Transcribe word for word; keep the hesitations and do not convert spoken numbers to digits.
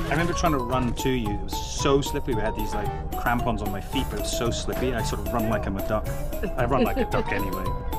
I remember trying to run to you. It was so slippy. We had these like crampons on my feet, but it was so slippy. I sort of run like I'm a duck. I run like a duck anyway.